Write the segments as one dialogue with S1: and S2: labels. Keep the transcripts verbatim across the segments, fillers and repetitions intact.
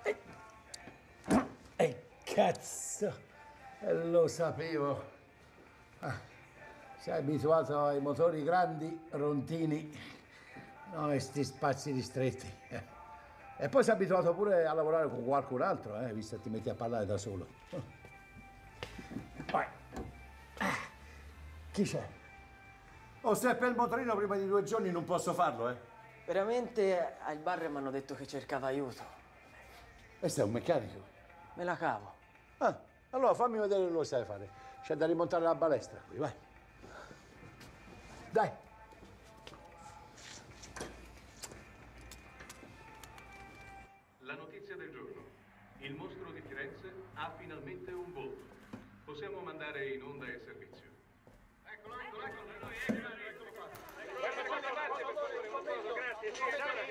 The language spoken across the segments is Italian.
S1: E cazzo, lo sapevo. Ah, sei abituato ai motori grandi, rontini, no, e sti spazi ristretti. Eh. E poi sei abituato pure a lavorare con qualcun altro, eh, visto che ti metti a parlare da solo. Vai. Ah, chi c'è? Oh, se è per il motorino prima di due giorni non posso farlo, eh.
S2: Veramente al bar mi hanno detto che cercava aiuto.
S1: E sei un meccanico?
S2: Me la cavo.
S1: Ah, allora fammi vedere che lo sai fare. C'è da rimontare la balestra qui, vai. Dai.
S3: La notizia del giorno. Il mostro di Firenze ha finalmente un volto. Possiamo mandare in onda il servizio. Eccolo, eccolo, eccolo, eccolo, eccolo, eccolo qua. Grazie, sì,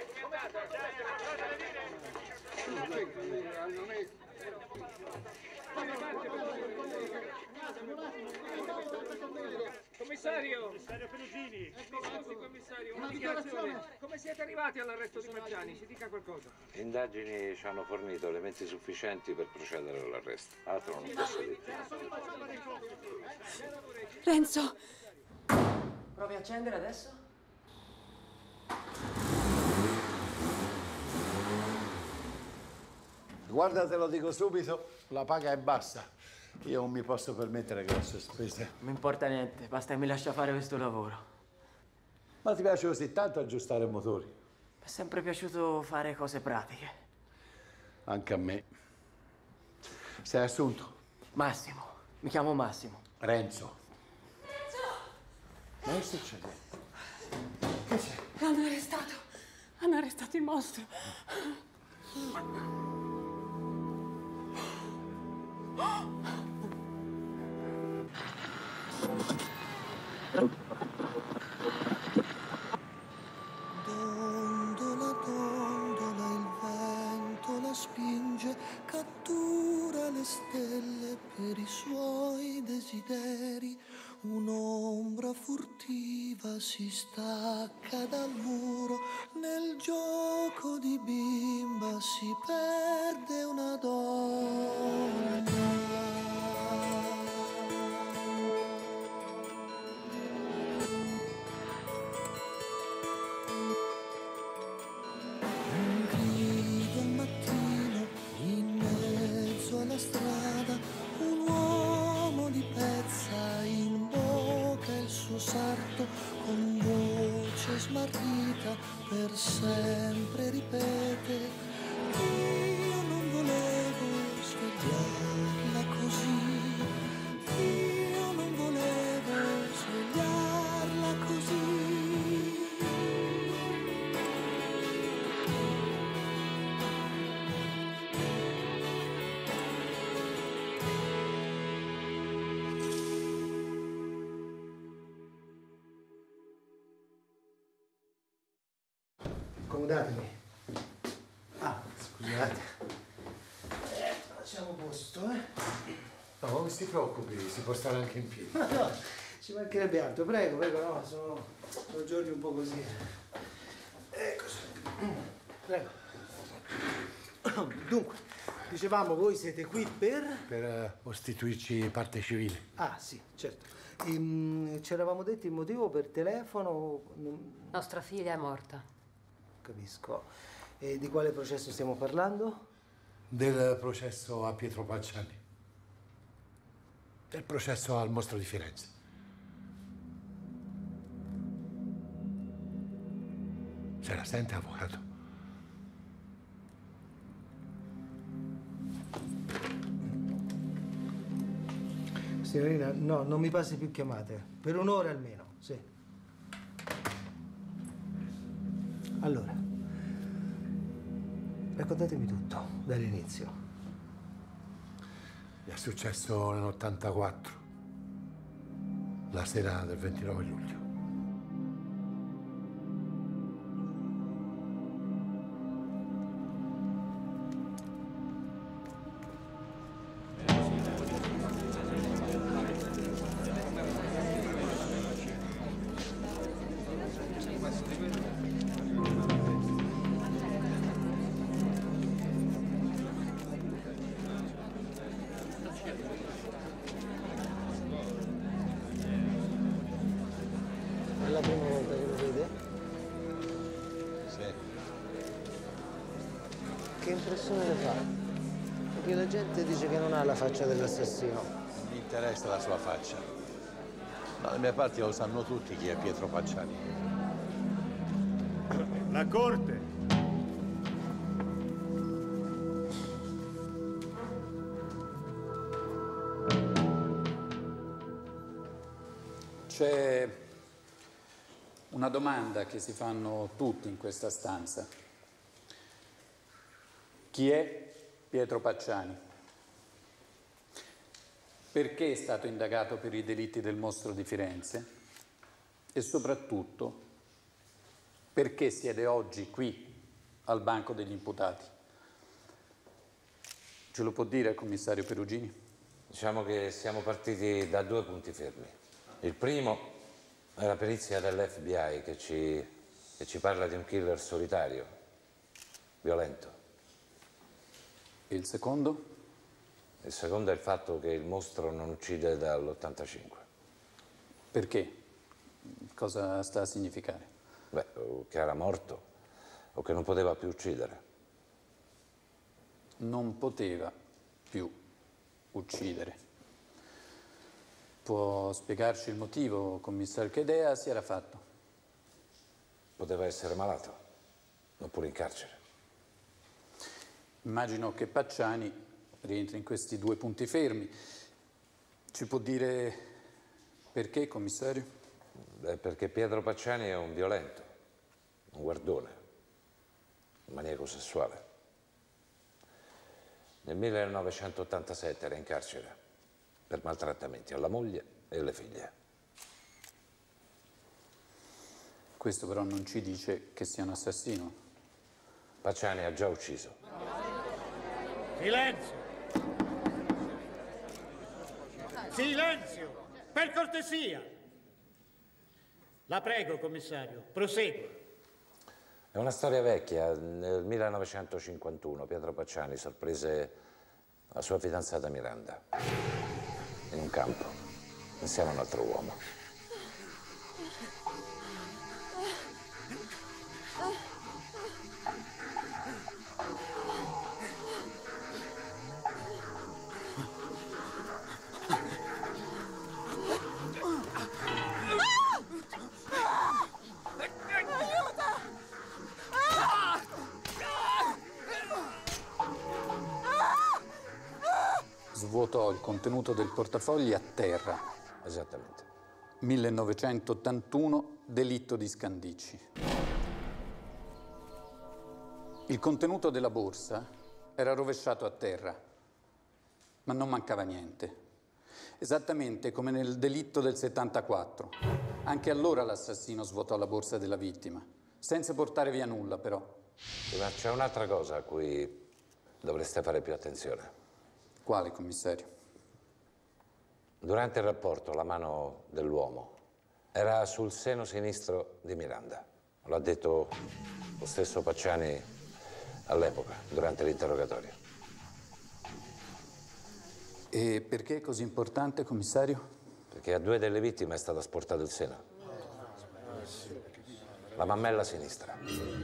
S4: Commissario! Commissario Perugini! Ecco, grazie commissario, una dichiarazione. Come siete arrivati all'arresto di Maggiani? Si dica qualcosa.
S5: Le indagini ci hanno fornito elementi sufficienti per procedere con l'arresto. Altro non posso dire.
S6: Renzo!
S2: Provi a accendere adesso?
S1: Guarda, te lo dico subito, la paga è bassa. Io non mi posso permettere grosse spese.
S2: Non mi importa niente, basta che mi lascia fare questo lavoro.
S1: Ma ti piace così tanto aggiustare motori?
S2: Mi è sempre piaciuto fare cose pratiche.
S1: Anche a me. Sei assunto?
S2: Massimo, mi chiamo Massimo.
S1: Renzo. Renzo! Ma che succede? Che c'è?
S6: Hanno arrestato. Hanno arrestato il mostro.
S7: Dondola, dondola, il vento la spinge, cattura le stelle per i suoi desideri. Un'ombra furtiva si stacca dal muro, nel gioco di bimba si perde una donna. Un grido al mattino in mezzo alla strada, un uomo di pezza in bocca il suo sarto, con voce smarrita per sempre ripete: io non volevo svegliarla così, io non volevo svegliarla così.
S1: Accomodatevi. Ah, scusate. Eh, facciamo posto, eh? No, non si preoccupi, si può stare anche in piedi.
S8: Ma no, ci mancherebbe altro. Prego, prego, no, sono, sono giorni un po' così. Eccoci. Prego. Dunque, dicevamo, voi siete qui per...
S1: Per uh, costituirci parte civile.
S8: Ah, sì, certo. Ehm, ci eravamo detti il motivo per telefono...
S6: Nostra figlia è morta.
S8: Capisco. E di quale processo stiamo parlando?
S1: Del processo a Pietro Palciani. Del processo al mostro di Firenze. Se la sente, avvocato?
S8: Signorina, no, non mi passi più chiamate. Per un'ora almeno, sì. Allora, raccontatemi tutto, dall'inizio.
S1: È successo nell'ottantaquattro, la sera del ventinove luglio.
S8: Che impressione le fa? Perché la gente dice che non ha la faccia dell'assassino.
S9: Non mi interessa la sua faccia. Dalle mie parti lo sanno tutti chi è Pietro Pacciani.
S10: La corte.
S11: C'è una domanda che si fanno tutti in questa stanza. Chi è Pietro Pacciani? Perché è stato indagato per i delitti del mostro di Firenze? E soprattutto, perché siede oggi qui, al banco degli imputati? Ce lo può dire il commissario Perugini?
S5: Diciamo che siamo partiti da due punti fermi. Il primo è la perizia dell'F B I che ci, che ci parla di un killer solitario, violento.
S11: E il secondo?
S5: Il secondo è il fatto che il mostro non uccide dall'ottantacinque.
S11: Perché? Cosa sta a significare?
S5: Beh, o che era morto o che non poteva più uccidere.
S11: Non poteva più uccidere. Può spiegarci il motivo, commissario? Che idea si era fatto?
S5: Poteva essere malato, oppure in carcere.
S11: Immagino che Pacciani rientri in questi due punti fermi. Ci può dire perché, commissario?
S5: Beh, perché Pietro Pacciani è un violento, un guardone, un maniaco sessuale. Nel millenovecentottantasette era in carcere per maltrattamenti alla moglie e alle figlie.
S11: Questo però non ci dice che sia un assassino.
S5: Pacciani ha già ucciso.
S10: Silenzio! Silenzio! Per cortesia! La prego, commissario, prosegua.
S5: È una storia vecchia. Nel millenovecentocinquantuno Pietro Pacciani sorprese la sua fidanzata Miranda in un campo, insieme a un altro uomo.
S11: Svuotò il contenuto del portafogli a terra.
S5: Esattamente.
S11: millenovecentottantuno, delitto di Scandicci. Il contenuto della borsa era rovesciato a terra, ma non mancava niente. Esattamente come nel delitto del settantaquattro. Anche allora l'assassino svuotò la borsa della vittima, senza portare via nulla però.
S5: Ma c'è un'altra cosa a cui dovreste fare più attenzione.
S11: Quale, commissario?
S5: Durante il rapporto la mano dell'uomo era sul seno sinistro di Miranda. Lo ha detto lo stesso Pacciani all'epoca, durante l'interrogatorio.
S11: E perché è così importante, commissario?
S5: Perché a due delle vittime è stato asportato il seno. La mammella sinistra.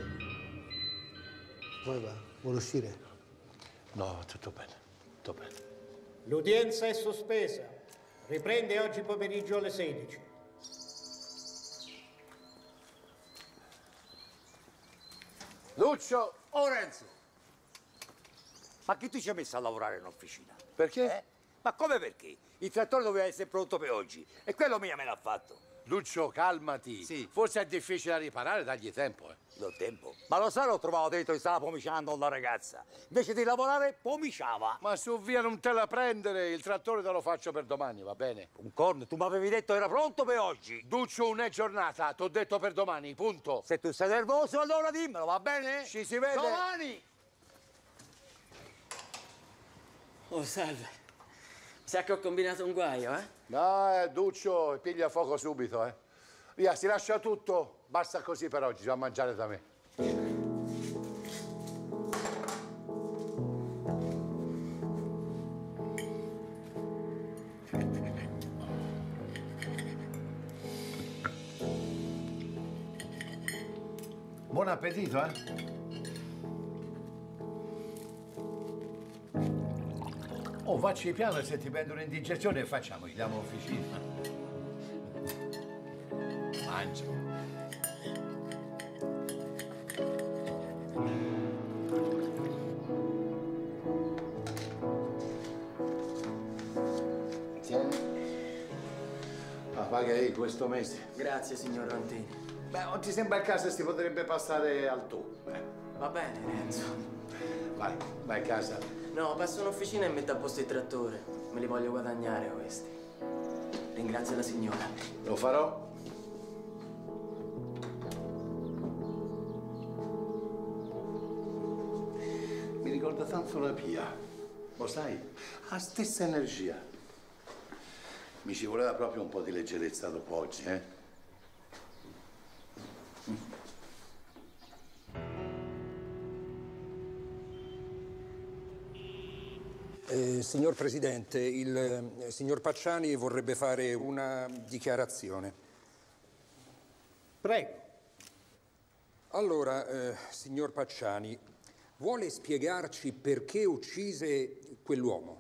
S8: Poi va, vuole uscire?
S9: No, tutto bene, tutto bene.
S10: L'udienza è sospesa. Riprende oggi pomeriggio alle sedici.
S1: Lucio!
S12: Oh Renzo! Ma che ti ci hai messo a lavorare in officina?
S9: Perché?
S12: Eh? Ma come perché? Il trattore doveva essere pronto per oggi e quello mia me l'ha fatto.
S9: Lucio, calmati.
S12: Sì.
S9: Forse è difficile da riparare, dagli tempo, eh.
S12: Do tempo. Ma lo sai, l'ho trovato dentro che stava pomiciando una ragazza. Invece di lavorare, pomiciava.
S9: Ma su via non te la prendere, il trattore te lo faccio per domani, va bene?
S12: Un corno, tu mi avevi detto era pronto per oggi.
S9: Duccio, non è giornata, t'ho detto per domani, punto.
S12: Se tu sei nervoso, allora dimmelo, va bene?
S9: Ci si vede.
S12: Domani!
S2: Oh, salve. Mi sa che ho combinato un guaio, eh?
S1: No, eh, Duccio, piglia fuoco subito, eh. Via, si lascia tutto. Basta così per oggi, si va a mangiare da me.
S9: Buon appetito, eh?
S1: Oh, facci piano, se ti prendo un'indigestione facciamo, gli diamo officina. Mangia. Paghi questo mese.
S2: Grazie, signor Rontini.
S1: Beh, non ti sembra il caso si potrebbe passare al tu? Eh.
S2: Va bene, Renzo.
S1: Vai, vai a casa.
S2: No, passo in officina e metto a posto il trattore. Me li voglio guadagnare questi. Ringrazio la signora.
S1: Lo farò. Mi ricorda tanto la Pia. Lo sai? Ha stessa energia. Mi ci voleva proprio un po' di leggerezza dopo oggi, eh?
S13: Eh, signor Presidente, il eh, signor Pacciani vorrebbe fare una dichiarazione.
S1: Prego.
S13: Allora, eh, signor Pacciani, vuole spiegarci perché uccise quell'uomo?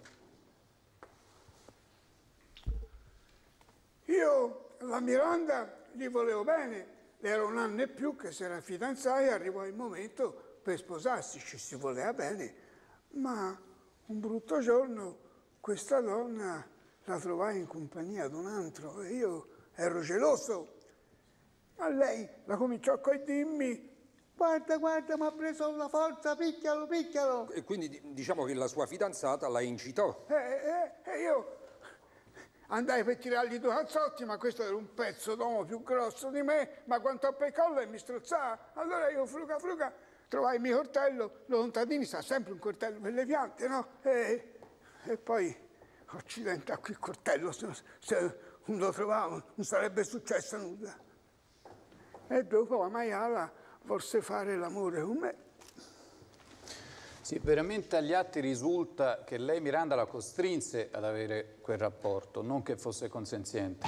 S14: Io la Miranda gli volevo bene, era un anno e più che si era fidanzati e arrivò il momento per sposarsi, ci si voleva bene, ma un brutto giorno questa donna la trovai in compagnia di un altro e io ero geloso, ma lei la cominciò a dirmi: guarda, guarda, mi ha preso la forza, picchialo, picchialo.
S13: E quindi diciamo che la sua fidanzata la incitò.
S14: E eh, eh, io andai per tirargli due calzotti, ma questo era un pezzo d'uomo più grosso di me, ma quanto per collo e mi strozzava. Allora io, fruga, fruga, trovai il mio coltello, lo contadini sa sempre un coltello per le piante, no? E, e poi, accidente, a quel coltello, se, se non lo trovavo non sarebbe successo nulla. E dopo la maiala volse fare l'amore con me.
S11: Sì, veramente agli atti risulta che lei, Miranda, la costrinse ad avere quel rapporto, non che fosse consenziente.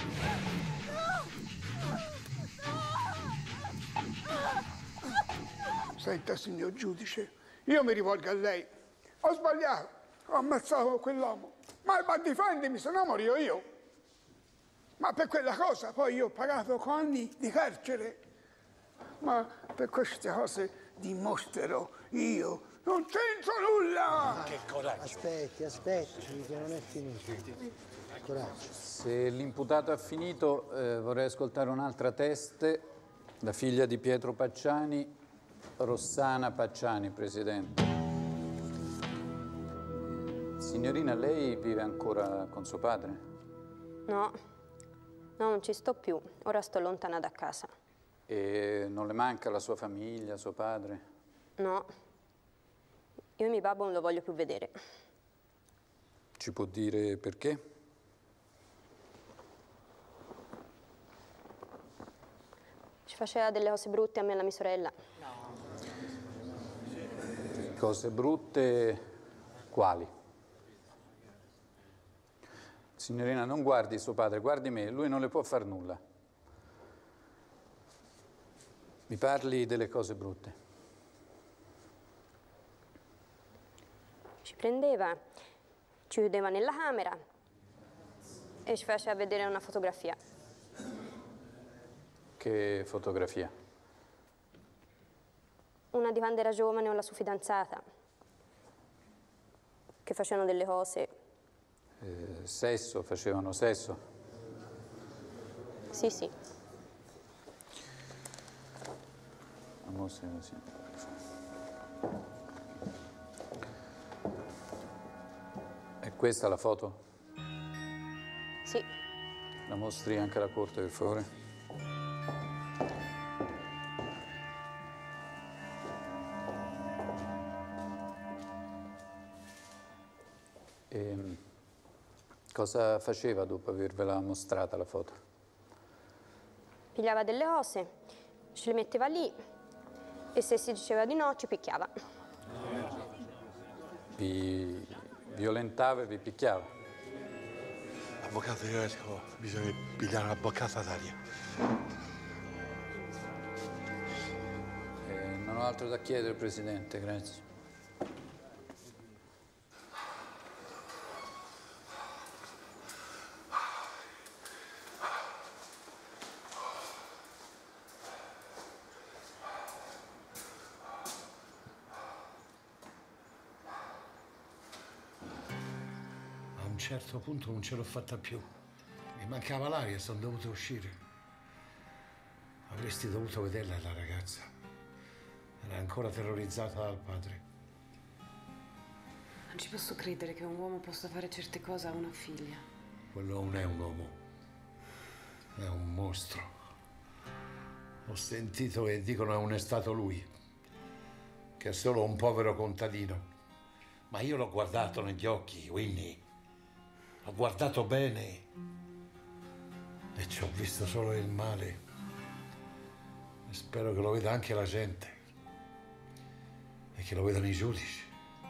S14: Senta, signor giudice, io mi rivolgo a lei. Ho sbagliato, ho ammazzato quell'uomo, ma ma difendimi, se no morio io. Ma per quella cosa poi io ho pagato con anni di carcere. Ma per queste cose dimostrerò io non c'entro nulla!
S8: Che coraggio! Aspetti, aspetti, che non è finito. Coraggio.
S11: Se l'imputato ha finito, eh, vorrei ascoltare un'altra teste, la figlia di Pietro Pacciani, Rossana Pacciani, Presidente. Signorina, lei vive ancora con suo padre?
S15: No, no, non ci sto più. Ora sto lontana da casa.
S11: E non le manca la sua famiglia, suo padre?
S15: No, io mio babbo non lo voglio più vedere.
S11: Ci può dire perché?
S15: Ci faceva delle cose brutte a me e alla mia sorella.
S11: Cose brutte quali? Signorina, non guardi suo padre, guardi me, lui non le può far nulla. Mi parli delle cose brutte.
S15: Ci prendeva, ci chiudeva nella camera e ci faceva vedere una fotografia.
S11: Che fotografia?
S15: Una di quando era giovane con la sua fidanzata, che facevano delle cose.
S11: Eh, sesso, facevano sesso?
S15: Sì, sì.
S11: La mostra così. È questa la foto?
S15: Sì.
S11: La mostri anche alla corte, per favore? E cosa faceva dopo avervela mostrata la foto?
S15: Pigliava delle cose, ce le metteva lì e se si diceva di no ci picchiava.
S11: Vi violentava e vi picchiava?
S9: Avvocato, io esco, bisogna pigliare una boccata d'aria.
S11: Eh, non ho altro da chiedere, Presidente, grazie.
S1: certo punto non ce l'ho fatta più. Mi mancava l'aria e sono dovuto uscire. Avresti dovuto vederla, la ragazza. Era ancora terrorizzata dal padre.
S6: Non ci posso credere che un uomo possa fare certe cose a una figlia.
S1: Quello non è un uomo. È un mostro. Ho sentito che dicono che non è stato lui. Che è solo un povero contadino. Ma io l'ho guardato negli occhi, Winnie. L'ho guardato bene. E ci ho visto solo il male. E spero che lo veda anche la gente. E che lo vedano i giudici.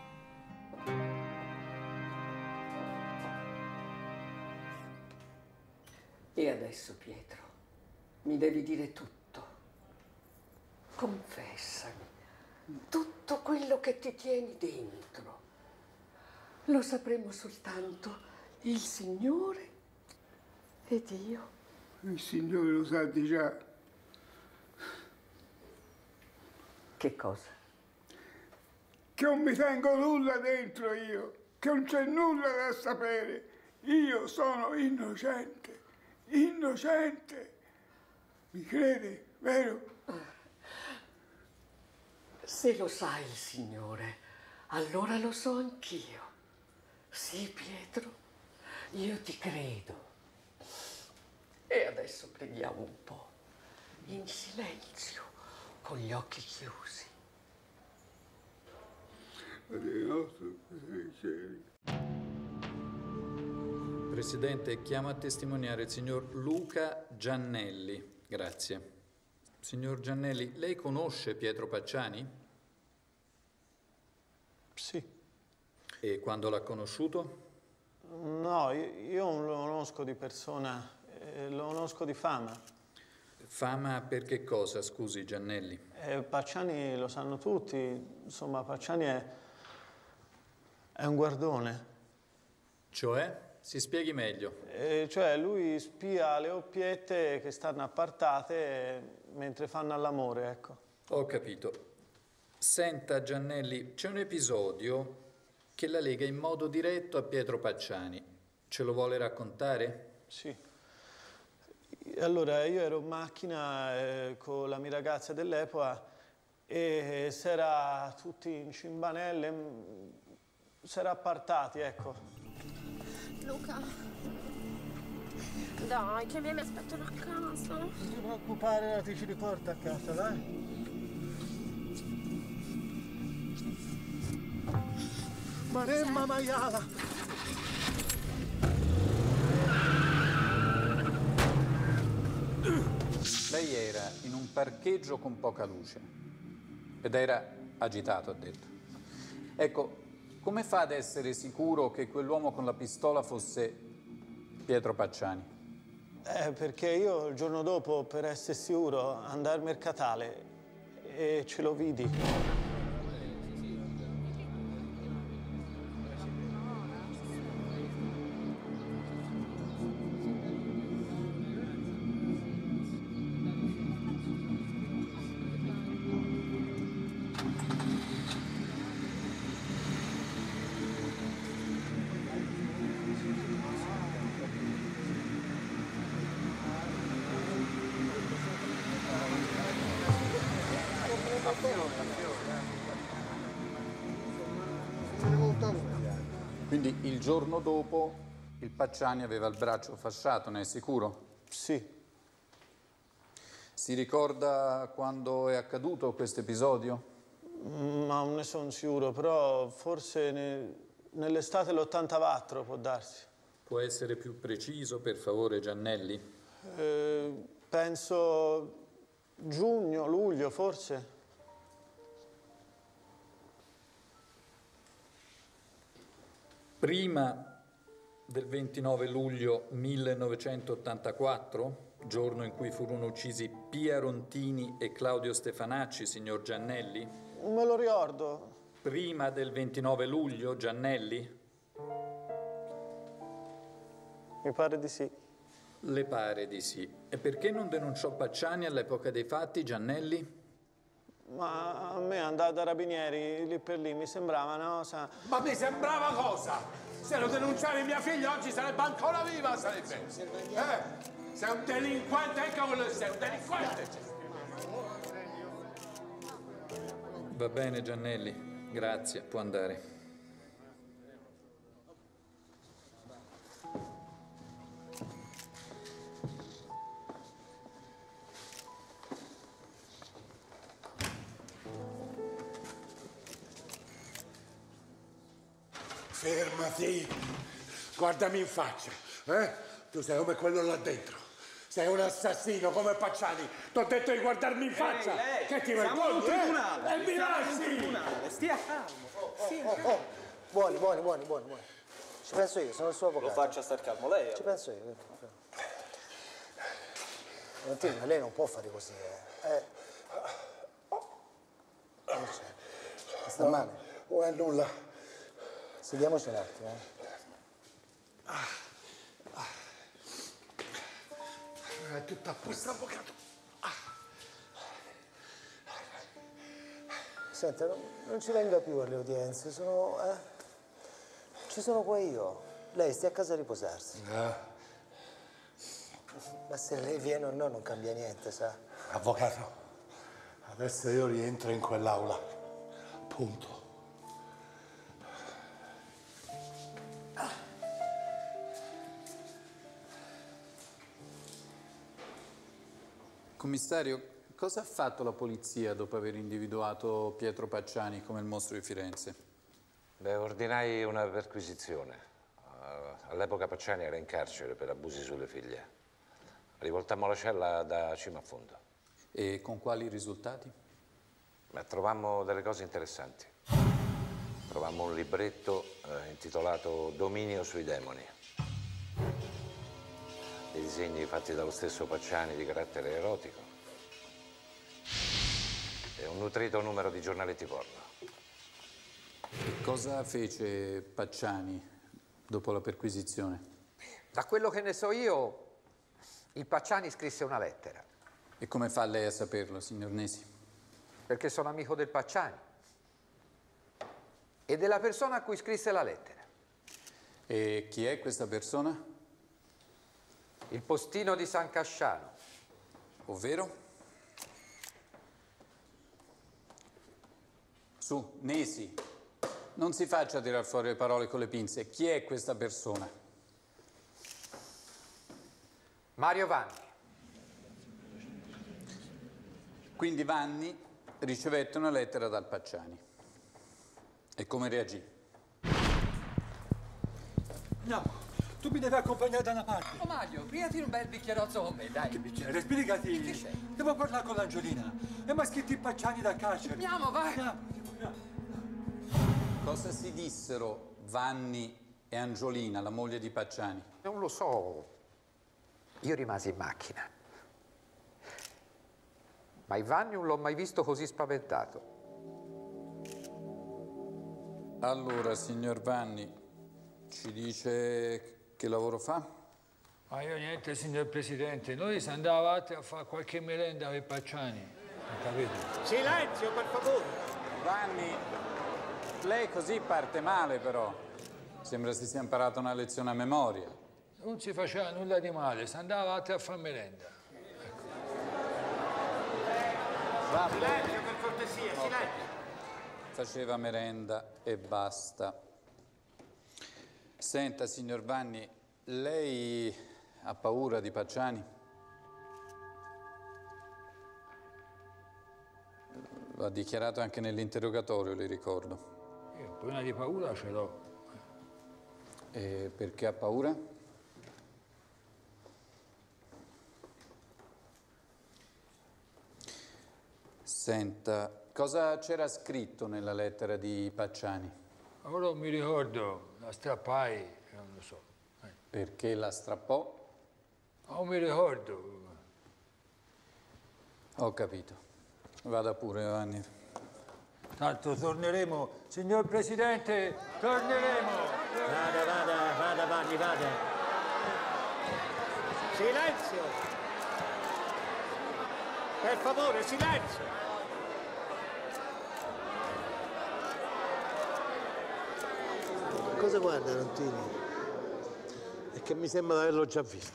S16: E adesso, Pietro, mi devi dire tutto. Confessami tutto quello che ti tieni dentro. Lo sapremo soltanto il Signore ed io.
S14: Il Signore lo sa di già.
S16: Che cosa?
S14: Che non mi tengo nulla dentro io, che non c'è nulla da sapere. Io sono innocente, innocente. Mi crede, vero?
S16: Se lo sa il Signore, allora lo so anch'io. Sì, Pietro, io ti credo. E adesso preghiamo un po', in silenzio, con gli occhi chiusi.
S11: Presidente, chiamo a testimoniare il signor Luca Giannelli. Grazie. Signor Giannelli, lei conosce Pietro Pacciani?
S17: Sì.
S11: E quando l'ha conosciuto?
S17: No, io, io non lo conosco di persona, eh, lo conosco di fama.
S11: Fama per che cosa, scusi, Giannelli?
S17: Eh, Pacciani lo sanno tutti, insomma, Pacciani è, è un guardone.
S11: Cioè? Si spieghi meglio.
S17: Eh, cioè, lui spia le oppiette che stanno appartate mentre fanno all'amore, ecco.
S11: Ho capito. Senta, Giannelli, c'è un episodio che la lega in modo diretto a Pietro Pacciani. Ce lo vuole raccontare?
S17: Sì. Allora, io ero in macchina eh, con la mia ragazza dell'epoca e s'era tutti in cimbanelle, s'era appartati, ecco.
S18: Luca, dai, che mi aspettano a casa.
S10: Non ti preoccupare, ora ti ci riporto a casa, dai. Maremma maiala!
S11: Lei era in un parcheggio con poca luce ed era agitato, ha detto. Ecco, come fa ad essere sicuro che quell'uomo con la pistola fosse Pietro Pacciani?
S17: Eh, perché io il giorno dopo, per essere sicuro, andai al mercatale e ce lo vidi.
S11: Quindi il giorno dopo il Pacciani aveva il braccio fasciato, ne è sicuro?
S17: Sì.
S11: Si ricorda quando è accaduto questo episodio?
S17: Ma non ne sono sicuro, però forse ne, nell'estate dell'ottantaquattro può darsi.
S11: Può essere più preciso, per favore, Giannelli?
S17: Eh, penso giugno, luglio, forse.
S11: Prima del ventinove luglio millenovecentottantaquattro, giorno in cui furono uccisi Pia Rontini e Claudio Stefanacci, signor Giannelli?
S17: Non me lo ricordo.
S11: Prima del ventinove luglio, Giannelli?
S17: Mi pare di sì.
S11: Le pare di sì. E perché non denunciò Pacciani all'epoca dei fatti, Giannelli?
S17: Ma a me andare da carabinieri lì per lì mi sembrava una cosa...
S1: Ma mi sembrava cosa? Se lo denunciavi mia figlia oggi sarebbe ancora viva, sarebbe. Eh? Sei un delinquente, ecco quello che sei, un delinquente.
S11: Va bene, Giannelli. Grazie, può andare.
S1: Fermati, guardami in faccia, eh? Tu sei come quello là dentro, sei un assassino come Pacciani, t'ho detto di guardarmi in faccia,
S4: Ehi, ehi,
S1: che ti
S4: siamo
S1: vergogni,
S4: in tribunale,
S1: eh? E mi
S4: siamo in
S1: lasci!
S4: tribunale, stia calmo.
S8: Oh, oh, oh. Buoni, buoni, buoni, buoni, buoni. Ci penso io, sono il suo avvocato.
S4: Lo faccia star calmo lei.
S8: Ci penso io. Valentina, lei non può fare così, eh. eh. Non c'è. Sta male?
S1: Non è nulla.
S8: Sediamoci un attimo, eh.
S1: Ah, ah. È tutto a posto, avvocato. Ah.
S8: Senta, non, non ci venga più alle udienze, sono... Eh? Ci sono qua io. Lei stia a casa a riposarsi.
S1: No.
S8: Ma se lei viene o no non cambia niente, sa?
S1: Avvocato, adesso io rientro in quell'aula. Punto.
S11: Commissario, cosa ha fatto la polizia dopo aver individuato Pietro Pacciani come il mostro di Firenze?
S5: Beh, ordinai una perquisizione. Uh, all'epoca Pacciani era in carcere per abusi sulle figlie. Rivoltammo la cella da cima a fondo.
S11: E con quali risultati?
S5: Beh, trovammo delle cose interessanti. Trovammo un libretto eh, intitolato Dominio sui demoni. Dei disegni fatti dallo stesso Pacciani di carattere erotico e un nutrito numero di giornaletti porno.
S11: E cosa fece Pacciani dopo la perquisizione?
S19: Da quello che ne so io, il Pacciani scrisse una lettera.
S11: E come fa lei a saperlo, signor Nesi?
S19: Perché sono amico del Pacciani e della persona a cui scrisse la lettera.
S11: E chi è questa persona?
S19: Il postino di San Casciano.
S11: Ovvero? Su, Nesi, non si faccia tirar fuori le parole con le pinze. Chi è questa persona?
S19: Mario Vanni.
S11: Quindi Vanni ricevette una lettera dal Pacciani. E come reagì?
S20: No. Tu mi devi accompagnare da una parte.
S19: Oh Mario, prenditi un bel bicchierozzo con me, dai.
S20: Che bicchiere? Sbrigati.
S19: Che c'è?
S20: Devo parlare con l'Angiolina. E mi ha scritto i Pacciani da carcere.
S19: Andiamo, vai.
S20: Andiamo, andiamo, andiamo.
S11: Cosa si dissero Vanni e Angiolina, la moglie di Pacciani?
S19: Non lo so. Io rimasi in macchina. Ma il Vanni non l'ho mai visto così spaventato.
S11: Allora, signor Vanni, ci dice che lavoro fa?
S21: Ma io niente, signor Presidente. Noi si andava avanti a fare qualche merenda per Pacciani. Capito?
S10: Silenzio, per favore.
S11: Vanni, lei così parte male, però. Sembra si sia imparato una lezione a memoria.
S21: Non si faceva nulla di male, si andava avanti a fare merenda. Ecco.
S11: Va
S10: silenzio, per cortesia,
S11: okay.
S10: Silenzio.
S11: Faceva merenda e basta. Senta, signor Vanni, lei ha paura di Pacciani? Lo ha dichiarato anche nell'interrogatorio, le ricordo.
S21: Io un po' di paura ce l'ho.
S11: E perché ha paura? Senta, cosa c'era scritto nella lettera di Pacciani?
S21: Ora non mi ricordo, la strappai, non lo so. Eh.
S11: Perché la strappò?
S21: Non mi ricordo.
S11: Ho capito. Vada pure, Vanni.
S21: Tanto torneremo, signor Presidente, torneremo.
S10: Vada, vada, vada, Vanni, vada. Silenzio. Per favore, silenzio.
S8: cosa guarda, Rontini? È che mi sembra di averlo già visto.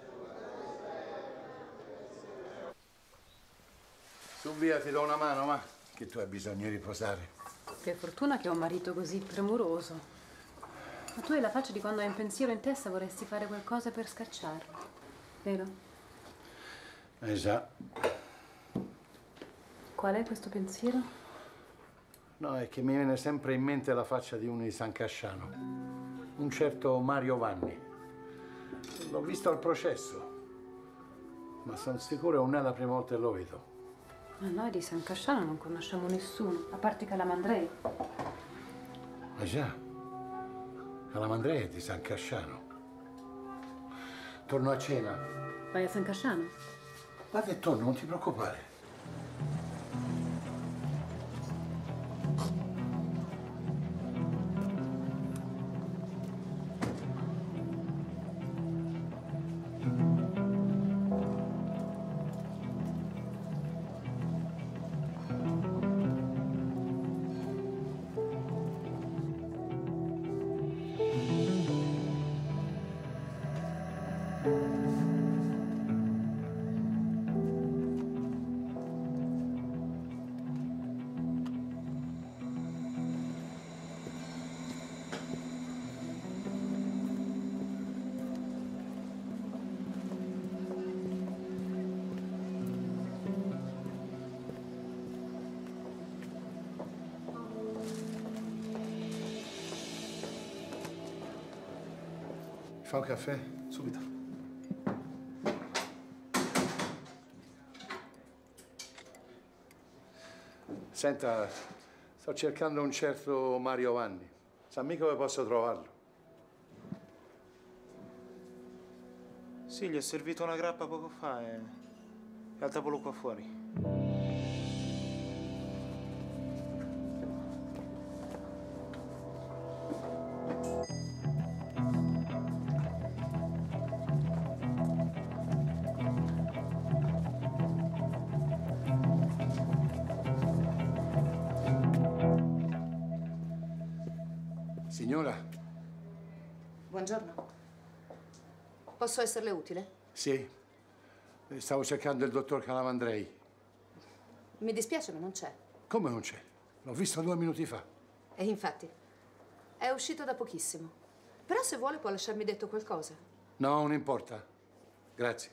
S1: Su via, ti do una mano, ma che tu hai bisogno di riposare.
S6: Che fortuna che ho un marito così premuroso. Ma tu hai la faccia di quando hai un pensiero in testa vorresti fare qualcosa per scacciarlo, vero?
S1: Eh già.
S6: Qual è questo pensiero?
S1: No, è che mi viene sempre in mente la faccia di uno di San Casciano. Un certo Mario Vanni. L'ho visto al processo, ma sono sicuro che non è la prima volta che lo vedo.
S6: Ma noi di San Casciano non conosciamo nessuno, a parte Calamandrei.
S1: Ah già, Calamandrei è di San Casciano. Torno a cena.
S6: Vai a San Casciano?
S1: Vado e torno, non ti preoccupare.
S3: Fa un caffè? Subito.
S1: Senta, sto cercando un certo Mario Vanni. Sa mica dove posso trovarlo?
S17: Sì, gli ho servito una grappa poco fa e... e al tavolo qua fuori.
S1: Signora?
S22: Buongiorno. Posso esserle utile?
S1: Sì. Stavo cercando il dottor Calamandrei.
S22: Mi dispiace, ma non c'è.
S1: Come non c'è? L'ho visto due minuti fa.
S22: E infatti, è uscito da pochissimo. Però se vuole può lasciarmi detto qualcosa.
S1: No, non importa. Grazie.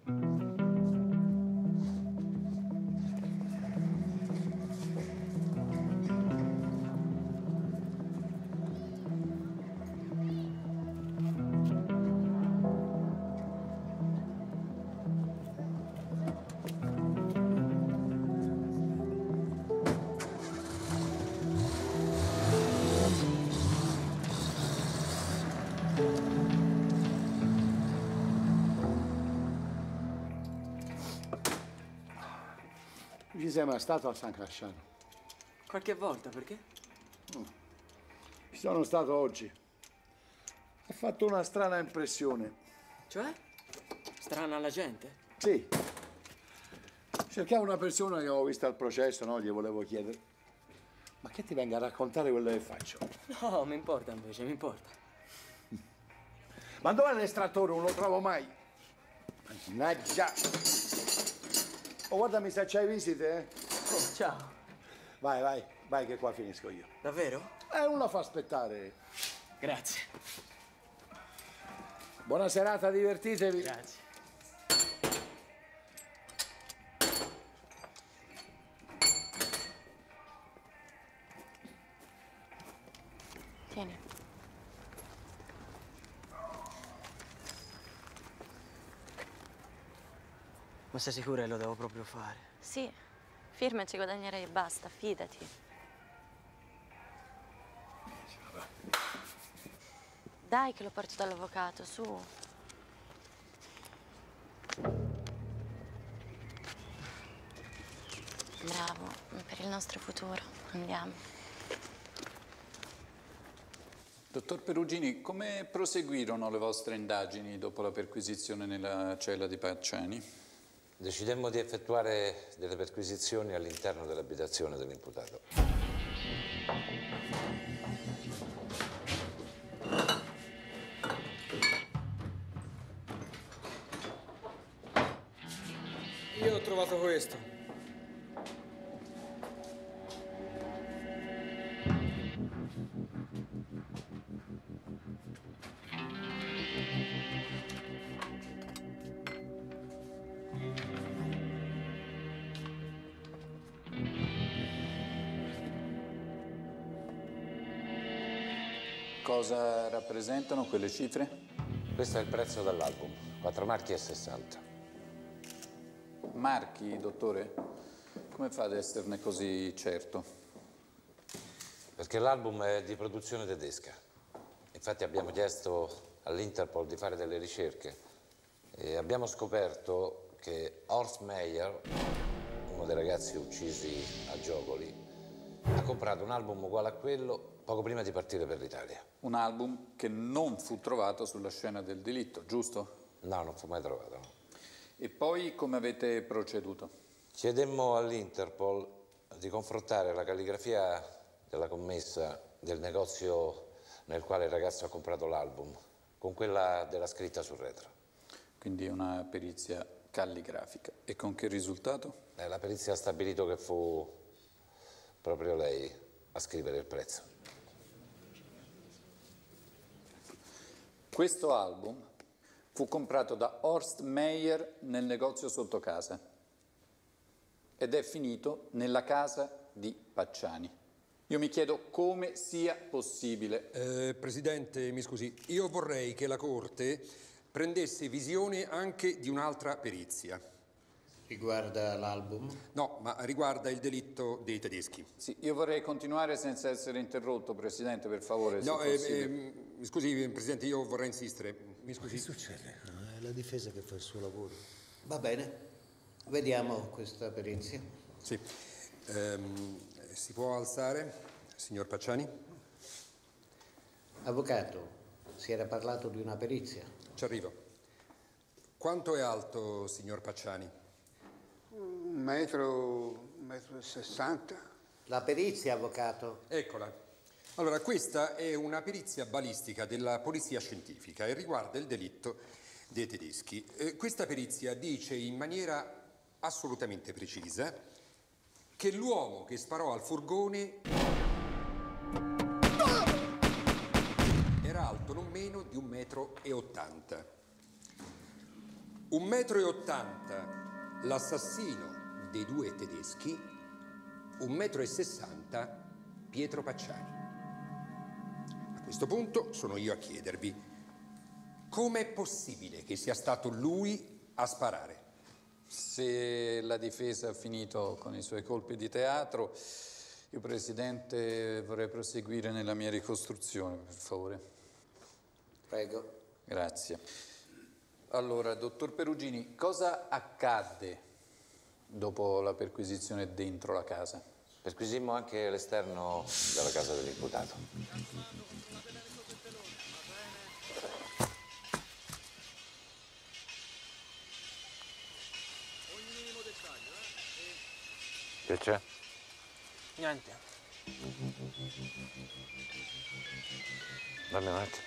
S1: Ci sei mai stato a San Casciano?
S2: Qualche volta, perché?
S1: Mm. Ci sono stato oggi. Ha fatto una strana impressione.
S2: Cioè? Strana alla gente?
S1: Sì. Cercavo una persona che avevo visto al processo, no? Gli volevo chiedere. Ma che ti venga a raccontare quello che faccio?
S2: No, mi importa invece, mi importa.
S1: Ma dov'è l'estrattore? Non lo trovo mai. Mannaggia. Oh, guardami se c'hai visite, eh?
S2: Oh, ciao.
S1: Vai, vai, vai che qua finisco io.
S2: Davvero?
S1: Eh, non la fa aspettare.
S2: Grazie.
S1: Buona serata, divertitevi.
S2: Grazie.
S18: Tieni.
S2: Ma sei sicura che lo devo proprio fare?
S18: Sì, firma e ci guadagnerai e basta, fidati. Dai che lo porto dall'avvocato, su. Bravo, per il nostro futuro. Andiamo.
S11: Dottor Perugini, come proseguirono le vostre indagini dopo la perquisizione nella cella di Pacciani?
S5: Decidemmo di effettuare delle perquisizioni all'interno dell'abitazione dell'imputato.
S21: trovato questo.
S11: Cosa rappresentano quelle cifre?
S5: Questo è il prezzo dell'album, quattro marchi e sessanta.
S11: Marchi, dottore? Come fa ad esserne così certo?
S5: Perché l'album è di produzione tedesca. Infatti abbiamo chiesto all'Interpol di fare delle ricerche e abbiamo scoperto che Horst Meyer, uno dei ragazzi uccisi a Giogoli, ha comprato un album uguale a quello poco prima di partire per l'Italia.
S11: Un album che non fu trovato sulla scena del delitto, giusto?
S5: No, non fu mai trovato. No.
S11: E poi come avete proceduto?
S5: Chiedemmo all'Interpol di confrontare la calligrafia della commessa del negozio nel quale il ragazzo ha comprato l'album con quella della scritta sul retro.
S11: Quindi una perizia calligrafica. E con che risultato?
S5: Eh, la perizia ha stabilito che fu proprio lei a scrivere il prezzo.
S11: Questo album fu comprato da Horst Meyer nel negozio sotto casa ed è finito nella casa di Pacciani. Io mi chiedo come sia possibile.
S13: Eh, Presidente, mi scusi, io vorrei che la Corte prendesse visione anche di un'altra perizia.
S10: Riguarda l'album?
S13: No, ma riguarda il delitto dei tedeschi.
S11: Sì, io vorrei continuare senza essere interrotto, Presidente, per favore.
S13: No,
S11: se
S13: eh,
S11: possibile.
S13: eh, scusi, Presidente, io vorrei insistere. Mi scusi.
S8: Che succede? È la difesa che fa il suo lavoro. Va bene, vediamo questa perizia.
S13: Sì. Ehm, si può alzare, signor Pacciani?
S10: Avvocato, si era parlato di una perizia.
S13: Ci arrivo. Quanto è alto, signor Pacciani?
S14: Un metro, un metro e sessanta.
S10: La perizia, avvocato.
S13: Eccola. Allora, questa è una perizia balistica della polizia scientifica e riguarda il delitto dei tedeschi. Eh, questa perizia dice in maniera assolutamente precisa che l'uomo che sparò al furgone era alto non meno di un metro e ottanta. Un metro e ottanta l'assassino dei due tedeschi, un metro e sessanta Pietro Pacciani. A questo punto sono io a chiedervi, com'è possibile che sia stato lui a sparare?
S11: Se la difesa ha finito con i suoi colpi di teatro, io, Presidente, vorrei proseguire nella mia ricostruzione, per favore.
S10: Prego.
S11: Grazie. Allora, dottor Perugini, cosa accadde dopo la perquisizione dentro la casa?
S5: Perquisimmo anche l'esterno della casa dell'imputato. Che c'è?
S2: Niente.
S5: Dammi un attimo.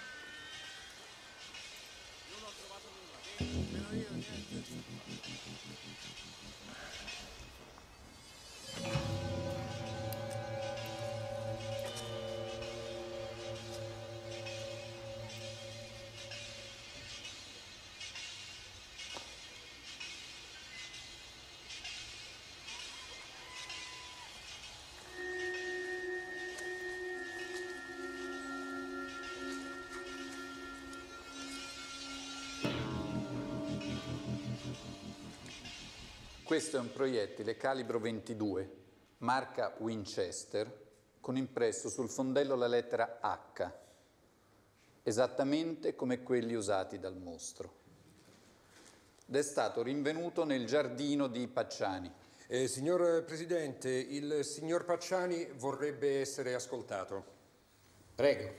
S11: Questo è un proiettile calibro ventidue, marca Winchester, con impresso sul fondello la lettera H, esattamente come quelli usati dal mostro. Ed è stato rinvenuto nel giardino di Pacciani.
S13: Eh, signor Presidente, il signor Pacciani vorrebbe essere ascoltato.
S10: Prego.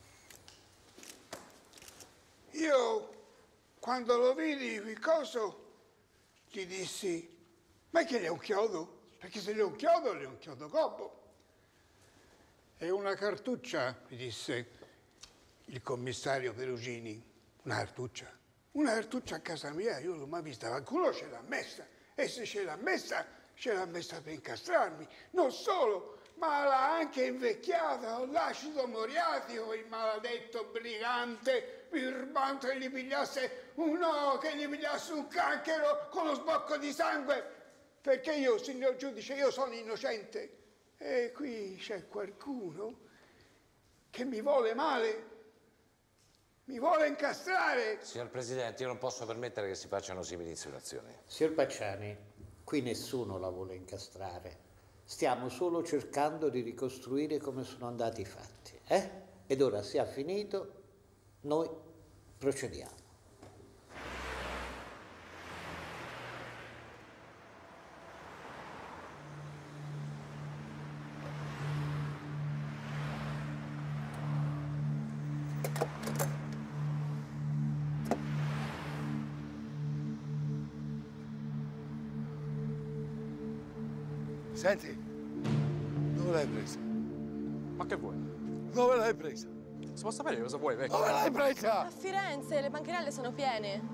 S14: Io, quando lo vidi, qui coso, gli dissi, ma che è un chiodo? Perché se è un chiodo, è un chiodo gobbo. È una cartuccia, mi disse il commissario Perugini. Una cartuccia? Una cartuccia a casa mia, io l'ho mai vista, qualcuno ce l'ha messa. E se ce l'ha messa, ce l'ha messa per incastrarmi. Non solo, ma l'ha anche invecchiata con l'acido moriatico, il maledetto brigante, birbante che gli pigliasse un no, che gli pigliasse un canchero con lo sbocco di sangue. Perché io, signor giudice, io sono innocente. E qui c'è qualcuno che mi vuole male, mi vuole incastrare.
S5: Signor Presidente, io non posso permettere che si facciano simili insinuazioni.
S10: Signor Pacciani, qui nessuno la vuole incastrare. Stiamo solo cercando di ricostruire come sono andati i fatti. Eh? Ed ora, se ha finito, noi procediamo.
S1: Senti, dove l'hai presa?
S3: Ma che vuoi?
S1: Dove l'hai presa?
S3: Si può sapere cosa vuoi, vecchio?
S1: Dove l'hai presa?
S7: A Firenze, le bancherelle sono piene.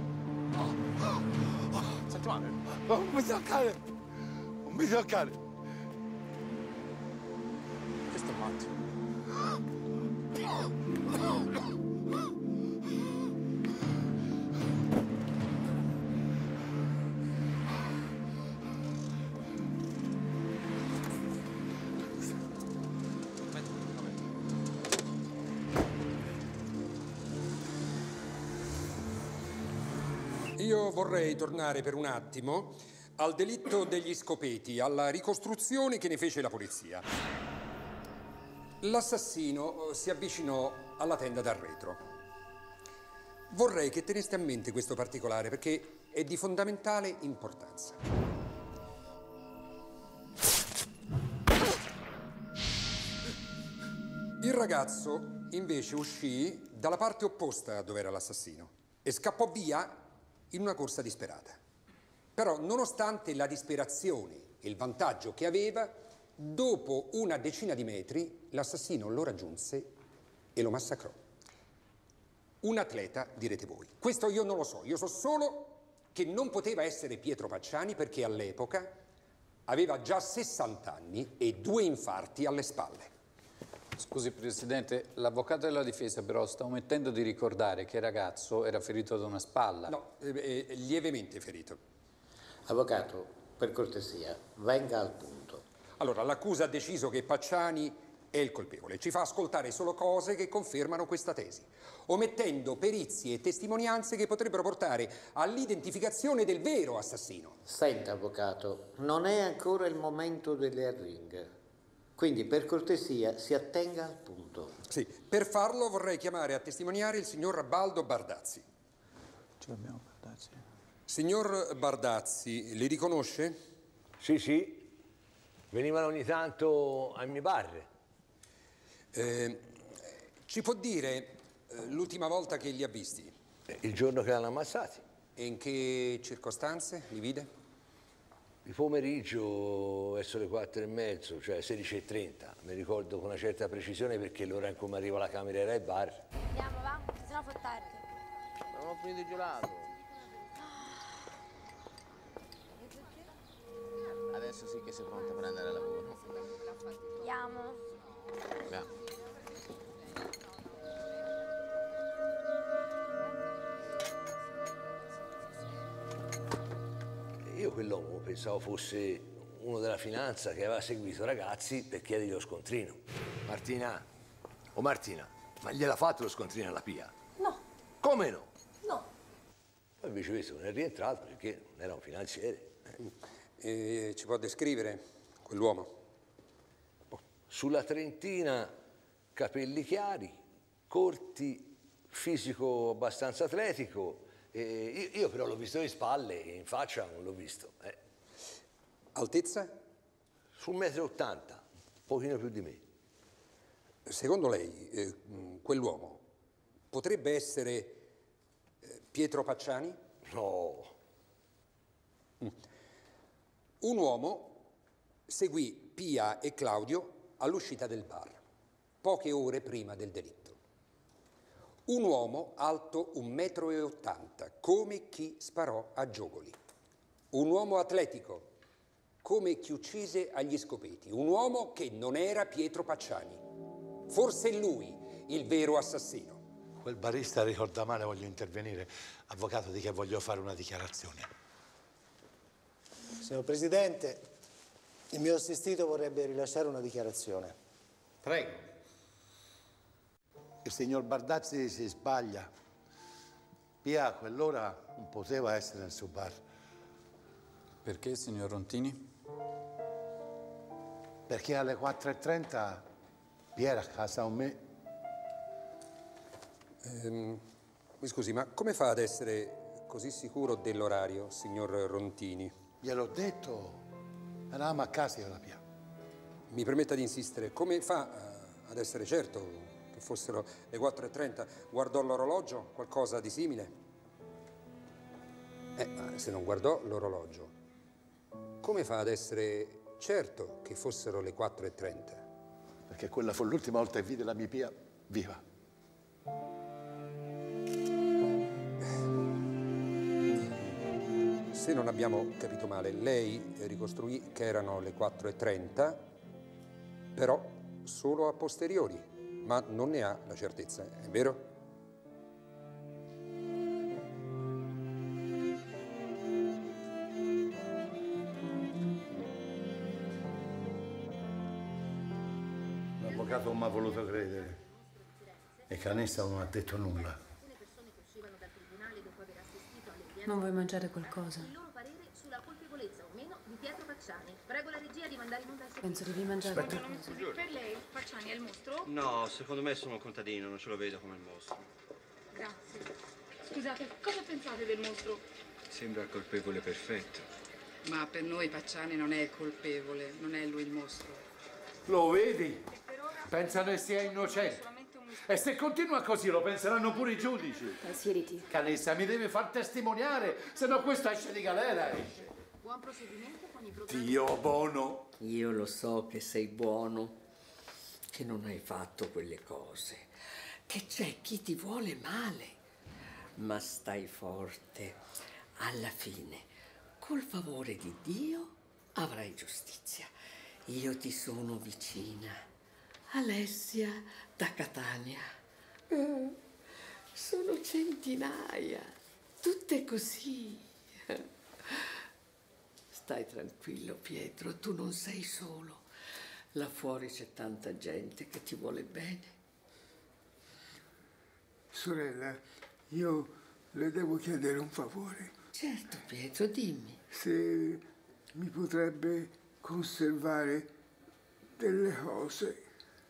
S3: Senti male?
S1: Non mi toccare! Non mi toccare!
S3: Che sto matto?
S13: Io vorrei tornare per un attimo al delitto degli scopeti, alla ricostruzione che ne fece la polizia. L'assassino si avvicinò alla tenda dal retro. Vorrei che teneste a mente questo particolare perché è di fondamentale importanza. Il ragazzo invece uscì dalla parte opposta dove era l'assassino e scappò via in una corsa disperata. Però, nonostante la disperazione e il vantaggio che aveva, dopo una decina di metri l'assassino lo raggiunse e lo massacrò. Un atleta, direte voi. Questo io non lo so, io so solo che non poteva essere Pietro Pacciani perché all'epoca aveva già sessanta anni e due infarti alle spalle.
S11: Scusi Presidente, l'avvocato della difesa però sta omettendo di ricordare che il ragazzo era ferito da una spalla.
S13: No, eh, eh, lievemente ferito.
S10: Avvocato, per cortesia, venga al punto.
S13: Allora, l'accusa ha deciso che Pacciani è il colpevole. Ci fa ascoltare solo cose che confermano questa tesi, omettendo perizie e testimonianze che potrebbero portare all'identificazione del vero assassino.
S10: Senta, avvocato, non è ancora il momento delle arringhe. Quindi, per cortesia, si attenga al punto.
S13: Sì, per farlo vorrei chiamare a testimoniare il signor Baldo Bardazzi.
S17: Ce l'abbiamo, Bardazzi.
S13: Signor Bardazzi, li riconosce?
S23: Sì, sì. Venivano ogni tanto ai miei bar.
S13: Eh, ci può dire eh, l'ultima volta che li ha visti?
S23: Il giorno che l'hanno ammazzati.
S13: E in che circostanze li vide?
S23: Di pomeriggio verso le quattro e mezzo, cioè sedici e trenta. Mi ricordo con una certa precisione perché l'ora in cui mi arriva la cameriera ai bar.
S18: Andiamo, va? Sennò fa tardi.
S2: Non ho finito il gelato. Adesso sì che sei pronta per andare a lavoro.
S18: Andiamo.
S2: Andiamo.
S23: Io quell'uomo pensavo fosse uno della finanza che aveva seguito ragazzi per chiedergli lo scontrino. Martina, oh Martina, ma gliel'ha fatto lo scontrino alla Pia?
S22: No.
S23: Come no?
S22: No.
S23: Poi invece questo non è rientrato perché non era un finanziere.
S13: E ci può descrivere quell'uomo?
S23: Sulla trentina, capelli chiari, corti, fisico abbastanza atletico. E io, io però l'ho visto di spalle e in faccia non l'ho visto. Eh.
S13: Altezza?
S23: Sul metro e ottanta, un pochino più di me.
S13: Secondo lei, eh, quell'uomo potrebbe essere eh, Pietro Pacciani?
S23: No.
S13: Mm. Un uomo seguì Pia e Claudio all'uscita del bar, poche ore prima del delitto. Un uomo alto un metro e ottanta, come chi sparò a Giogoli. Un uomo atletico, come chi uccise agli scopeti. Un uomo che non era Pietro Pacciani. Forse è lui il vero assassino.
S9: Quel barista ricorda male, voglio intervenire. Avvocato, di che voglio fare una dichiarazione.
S8: Signor Presidente, il mio assistito vorrebbe rilasciare una dichiarazione.
S9: Prego. Il signor Bardazzi si sbaglia. Pia a quell'ora non poteva essere nel suo bar.
S11: Perché, signor Rontini?
S9: Perché alle quattro e trenta Pia era a casa con me.
S13: Ehm, mi scusi, ma come fa ad essere così sicuro dell'orario, signor Rontini?
S9: Gliel'ho detto, eravamo a casa con la Pia.
S13: Mi permetta di insistere, come fa ad essere certo che fossero le quattro e trenta? Guardò l'orologio? Qualcosa di simile? Eh, ma se non guardò l'orologio, come fa ad essere certo che fossero le quattro e trenta?
S9: Perché quella fu l'ultima volta che vide la mia Pia viva.
S13: Se non abbiamo capito male, lei ricostruì che erano le quattro e trenta, però solo a posteriori, ma non ne ha la certezza, è vero?
S9: L'avvocato non mi ha voluto credere e Canessa non ha detto nulla.
S6: Non vuoi mangiare qualcosa?
S12: Il loro parere sulla colpevolezza o meno di Pietro Pacciani. Prego la regia di mandare in onda il
S6: Penso devi mangiare
S12: Aspetta.
S6: qualcosa.
S12: Per lei Pacciani è il mostro?
S15: No, secondo me sono un contadino, non ce lo vedo come il mostro.
S12: Grazie. Scusate, cosa pensate del mostro?
S24: Sembra il colpevole perfetto.
S25: Ma per noi Pacciani non è colpevole, non è lui il mostro.
S1: Lo vedi? Pensano che sia innocente. E se continua così lo penseranno pure i giudici.
S6: Siediti.
S1: Canessa mi deve far testimoniare, se no questo esce di galera. Esce.
S12: Buon procedimento con i programmi.
S1: Dio buono.
S16: Io lo so che sei buono, che non hai fatto quelle cose, che c'è chi ti vuole male, ma stai forte. Alla fine, col favore di Dio, avrai giustizia. Io ti sono vicina. Alessia da Catania. Eh, sono centinaia, tutte così. Stai tranquillo, Pietro, tu non sei solo. Là fuori c'è tanta gente che ti vuole bene.
S14: Sorella, io le devo chiedere un favore.
S16: Certo, Pietro, dimmi.
S14: Se mi potrebbe conservare delle cose.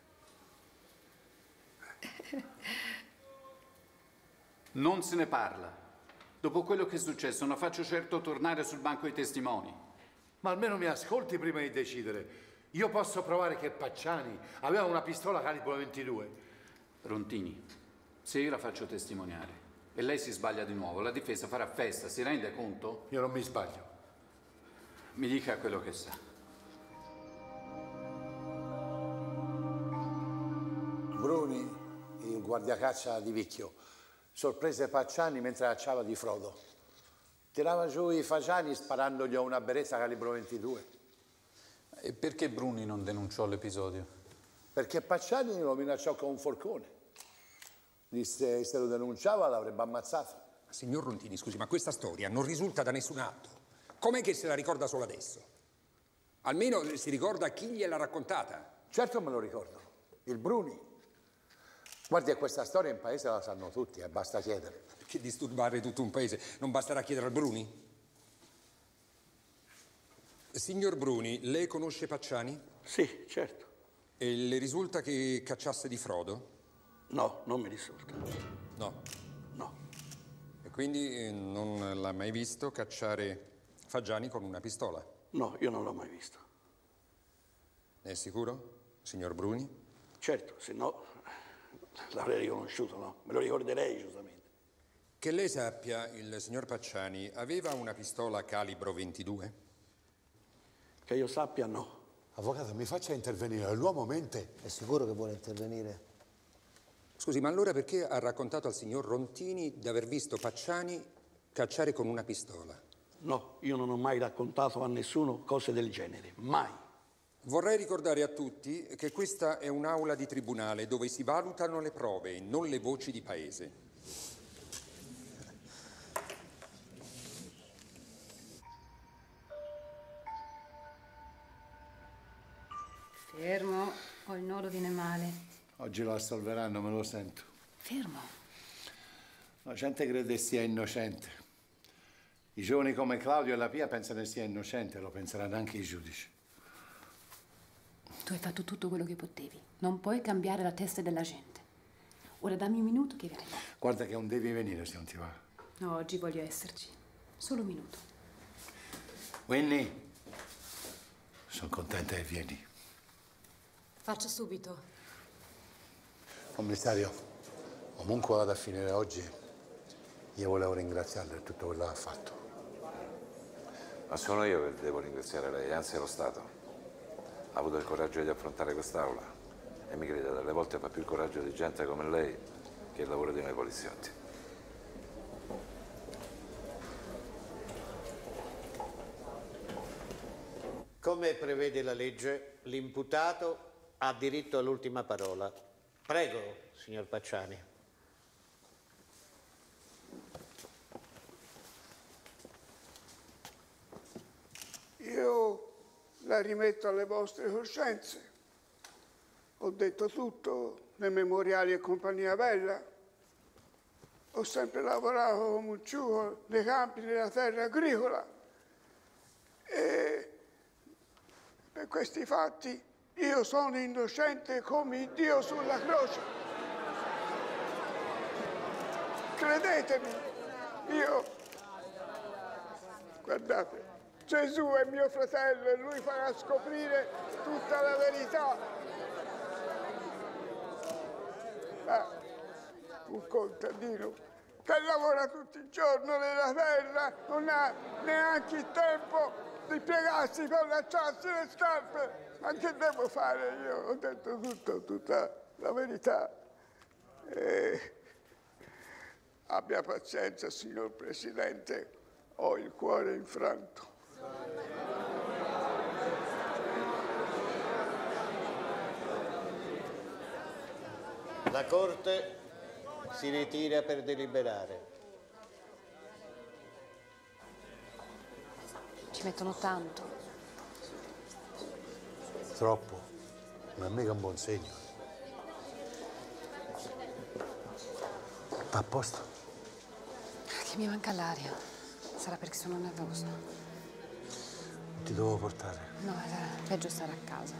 S11: Non se ne parla. Dopo quello che è successo non faccio certo tornare sul banco dei testimoni.
S1: Ma almeno mi ascolti prima di decidere. Io posso provare che Pacciani aveva una pistola calibro ventidue.
S11: Rontini, se io la faccio testimoniare e lei si sbaglia di nuovo, la difesa farà festa, si rende conto?
S1: Io non mi sbaglio.
S11: Mi dica quello che sa.
S9: Bruni, il guardiacaccia di Vicchio, sorprese Pacciani mentre cacciava di Frodo. Tirava giù i fagiani sparandogli a una beretta calibro ventidue.
S11: E perché Bruni non denunciò l'episodio?
S9: Perché Pacciani lo minacciò con un forcone. Disse che se lo denunciava l'avrebbe ammazzato.
S13: Signor Rontini, scusi, ma questa storia non risulta da nessun atto. Com'è che se la ricorda solo adesso? Almeno si ricorda chi gliel'ha raccontata.
S9: Certo me lo ricordo. Il Bruni. Guardi, questa storia in paese la sanno tutti, e eh, basta chiedere.
S13: Perché disturbare tutto un paese? Non basterà chiedere al Bruni? Signor Bruni, lei conosce Pacciani?
S15: Sì, certo.
S13: E le risulta che cacciasse di Frodo?
S15: No, non mi risulta.
S13: No?
S15: No.
S13: E quindi eh, non l'ha mai visto cacciare fagiani con una pistola?
S15: No, io non l'ho mai visto.
S13: È sicuro, signor Bruni?
S15: Certo, se no l'avrei riconosciuto, no? Me lo ricorderei giustamente.
S13: Che lei sappia, il signor Pacciani aveva una pistola calibro ventidue?
S15: Che io sappia, no.
S9: Avvocato, mi faccia intervenire, l'uomo mente.
S8: È sicuro che vuole intervenire?
S13: Scusi, ma allora perché ha raccontato al signor Rontini di aver visto Pacciani cacciare con una pistola?
S15: no, io non ho mai raccontato a nessuno cose del genere, mai.
S13: Vorrei ricordare a tutti che questa è un'aula di tribunale dove si valutano le prove e non le voci di paese.
S6: Fermo, o il nodo viene male.
S9: Oggi lo assolveranno, me lo sento.
S6: Fermo.
S9: La gente crede sia innocente. I giovani come Claudio e la Pia pensano che sia innocente, lo penseranno anche i giudici.
S6: Tu hai fatto tutto quello che potevi. Non puoi cambiare la testa della gente. Ora dammi un minuto che verremo.
S9: Guarda che non devi venire se non ti va.
S6: No, oggi voglio esserci. Solo un minuto.
S9: Winnie, sono contenta che vieni.
S6: Faccio subito.
S9: Commissario, comunque vado a finire oggi. Io volevo ringraziarla per tutto quello che ha fatto.
S4: Ma sono io che devo ringraziare lei, anzi è lo Stato. Ha avuto il coraggio di affrontare quest'aula e mi crede, dalle volte fa più il coraggio di gente come lei che il lavoro di noi poliziotti.
S10: Come prevede la legge, l'imputato ha diritto all'ultima parola. Prego, signor Pacciani.
S14: Io la rimetto alle vostre coscienze. Ho detto tutto nei memoriali e compagnia bella. Ho sempre lavorato come un ciuco nei campi della terra agricola. E per questi fatti io sono innocente come il Dio sulla croce. Credetemi, io... Guardate, Gesù è mio fratello e lui farà scoprire tutta la verità. Ma un contadino che lavora tutto il giorno nella terra non ha neanche il tempo di piegarsi per allacciarsi le scarpe. Ma che devo fare io? Ho detto tutto, tutta la verità. E... Abbia pazienza, signor Presidente, ho il cuore infranto.
S10: La Corte si ritira per deliberare.
S6: Ci mettono tanto.
S9: Troppo. Non è mica un buon segno. Va a posto?
S6: Che mi manca l'aria. Sarà perché sono nervosa.
S9: Ti devo portare.
S6: No, è peggio stare a casa.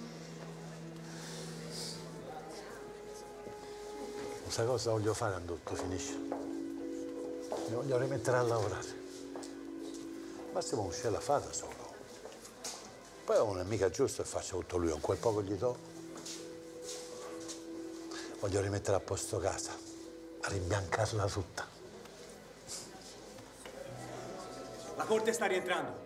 S9: Questa cosa voglio fare quando tutto finisce. Mi voglio rimettere a lavorare. Massimo uscire la fa da solo. Poi non è mica giusto che faccia tutto lui, un quel poco gli do. Voglio rimettere a posto casa, a rimbiancarla tutta.
S5: La Corte sta rientrando.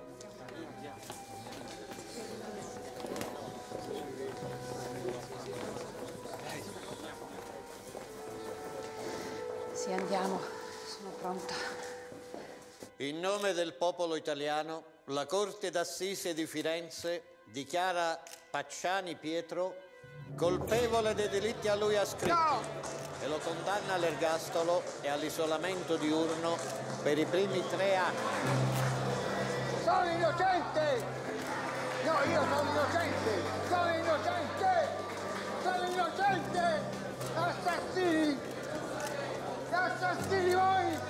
S6: Sì, andiamo. Sono pronta.
S10: In nome del popolo italiano, la Corte d'Assise di Firenze dichiara Pacciani Pietro colpevole dei delitti a lui ascritti no! e lo condanna all'ergastolo e all'isolamento diurno per i primi tre anni.
S14: Sono innocente! No, io sono innocente! Sono innocente! Sono innocente! Assassini! Assassini voi!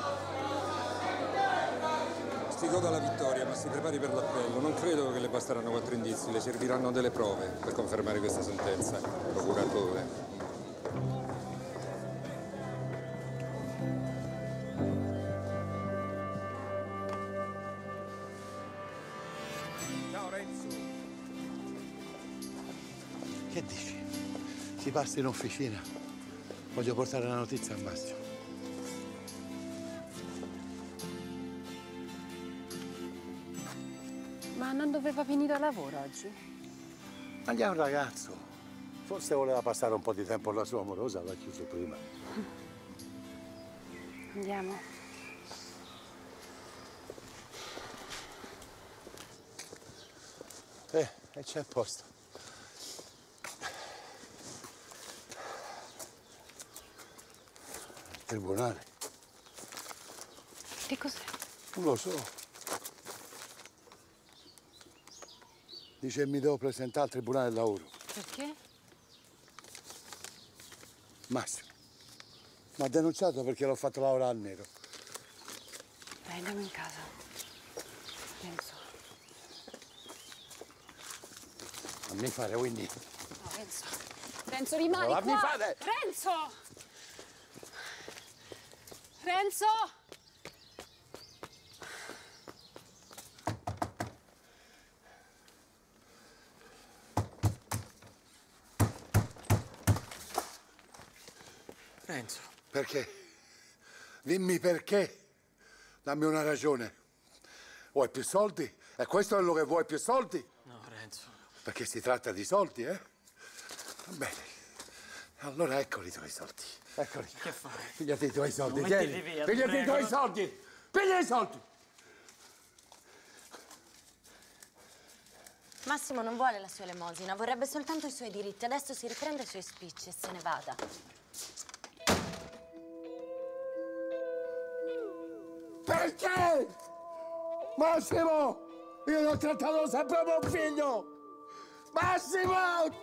S13: Si goda la vittoria, ma si prepari per l'appello. Non credo che le basteranno quattro indizi, le serviranno delle prove per confermare questa sentenza. Procuratore.
S3: Ciao Renzo.
S9: Che dici? Si passa in officina. Voglio portare la notizia al Massimo.
S6: Ma non doveva venire a lavoro oggi?
S9: Ma gli è un ragazzo. Forse voleva passare un po' di tempo con la sua amorosa, l'ha chiuso prima.
S6: Andiamo.
S9: Eh, e c'è il posto. Il tribunale.
S6: Che cos'è?
S9: Non lo so. Dice mi devo presentare al tribunale del lavoro.
S6: Perché?
S9: Massimo. Mi ha denunciato perché l'ho fatto lavorare al nero.
S6: Dai, andiamo in casa. Renzo.
S9: Fammi fare, quindi.
S6: No, Renzo. Renzo, rimani
S9: Fammi
S6: qua.
S9: fare.
S6: Renzo! Renzo!
S2: Renzo.
S9: Perché? Dimmi perché. Dammi una ragione. Vuoi più soldi? E questo è quello che vuoi, più soldi?
S2: No, Renzo.
S9: Perché si tratta di soldi, eh? Va bene. Allora eccoli i tuoi soldi. Eccoli.
S2: Che fai?
S9: Pigliati i tuoi soldi,
S2: Non
S9: tieni.
S2: mettili via,
S9: Pigliati i
S2: prego.
S9: tuoi soldi. Piglia i soldi.
S18: Massimo non vuole la sua elemosina, vorrebbe soltanto i suoi diritti. Adesso si riprende i suoi spicci e se ne vada.
S9: Perché? Massimo! Io l'ho trattato sempre come un figlio! Massimo!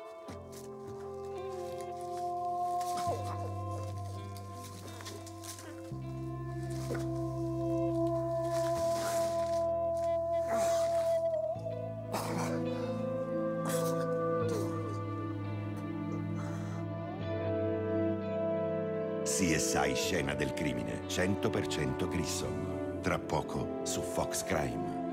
S7: C S I Scena del crimine, cento per cento Grissom. Tra poco su Fox Crime.